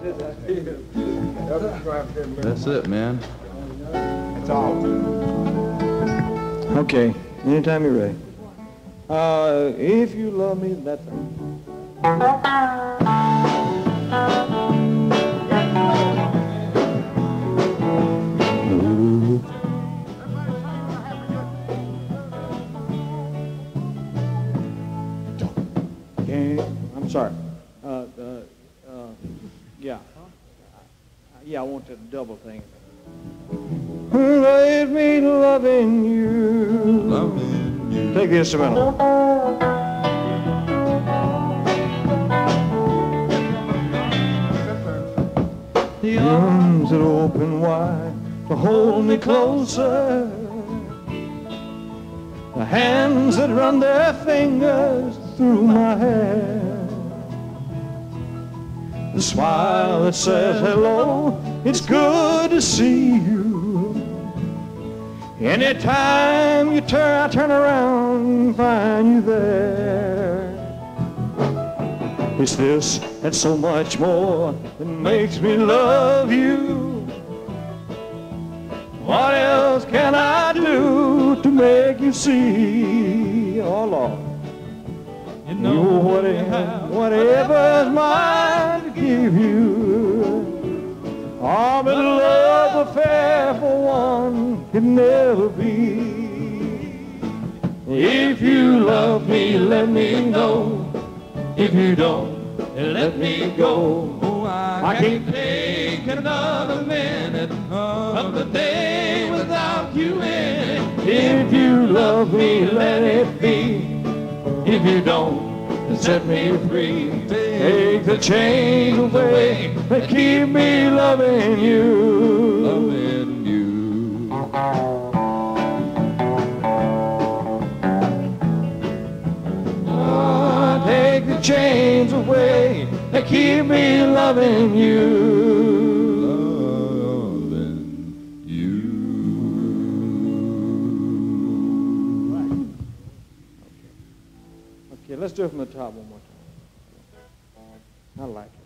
That's it, man. That's all. Okay, anytime you're ready. If you love me, that's it. I'm sorry. Yeah, I want the double thing. Let me loving you. Loving you. Take the instrumental. The arms that open wide to hold me closer. The hands that run their fingers through my hair. The smile that says hello, it's good to see you. Anytime I turn around and find you there. It's this and so much more that makes me love you. What else can I do to make you see? Oh Lord, you know whatever's mine to give you. Oh, but love affair for one can never be. If you love me, let me know. If you don't, let me go. Oh, I can't take another minute of the day without you in it. If you love me, let it be. If you don't, set me free. Take the chains away and keep me loving you. Loving you. Oh, take the chains away and keep me loving you. Loving you. Okay, let's do it from the top one more time. I like it.